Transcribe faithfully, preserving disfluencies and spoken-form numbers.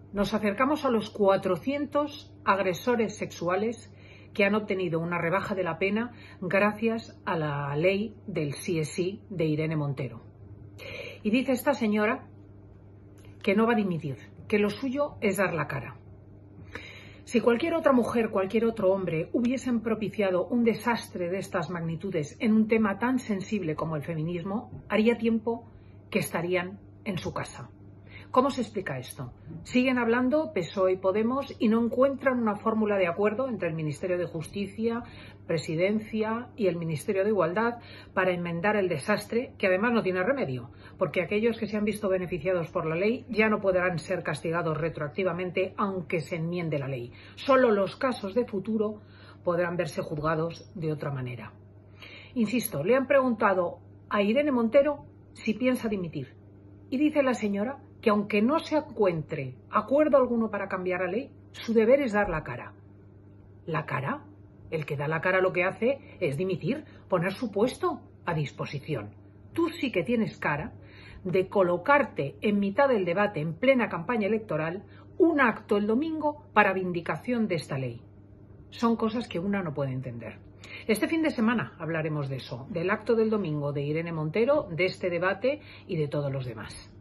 Nos acercamos a los cuatrocientos agresores sexuales que han obtenido una rebaja de la pena gracias a la ley del sí es sí de Irene Montero. Y dice esta señora que no va a dimitir, que lo suyo es dar la cara. Si cualquier otra mujer, cualquier otro hombre hubiesen propiciado un desastre de estas magnitudes en un tema tan sensible como el feminismo, haría tiempo que estarían en su casa. ¿Cómo se explica esto? Siguen hablando P S O E y Podemos y no encuentran una fórmula de acuerdo entre el Ministerio de Justicia, Presidencia y el Ministerio de Igualdad para enmendar el desastre, que además no tiene remedio, porque aquellos que se han visto beneficiados por la ley ya no podrán ser castigados retroactivamente aunque se enmiende la ley. Solo los casos de futuro podrán verse juzgados de otra manera. Insisto, le han preguntado a Irene Montero si piensa dimitir y dice la señora que aunque no se encuentre acuerdo alguno para cambiar la ley, su deber es dar la cara. ¿La cara? El que da la cara lo que hace es dimitir, poner su puesto a disposición. Tú sí que tienes cara de colocarte en mitad del debate, en plena campaña electoral, un acto el domingo para vindicación de esta ley. Son cosas que una no puede entender. Este fin de semana hablaremos de eso, del acto del domingo de Irene Montero, de este debate y de todos los demás.